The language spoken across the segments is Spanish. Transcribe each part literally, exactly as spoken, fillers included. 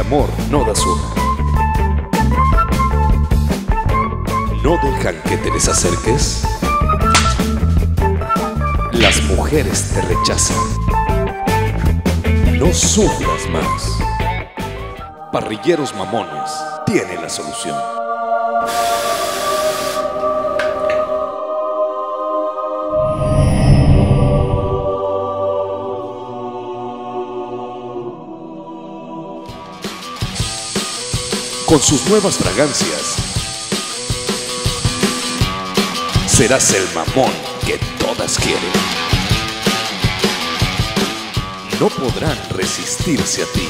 amor no das una. ¿No dejan que te les acerques? Las mujeres te rechazan. No sufras más. Parrilleros Mamones tiene la solución. Con sus nuevas fragancias, serás el mamón que todas quieren. No podrán resistirse a ti.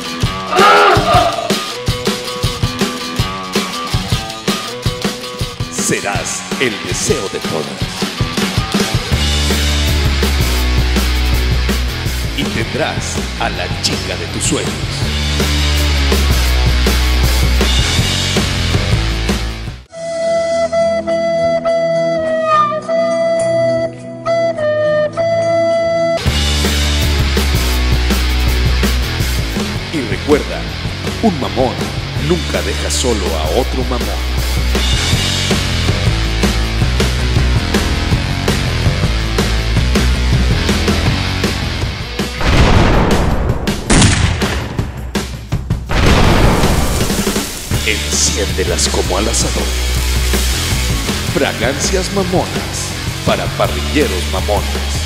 Serás el deseo de todas. Y tendrás a la chica de tus sueños. Y recuerda, un mamón nunca deja solo a otro mamón. Enciéndelas como al asador. Fragancias mamonas para parrilleros mamones.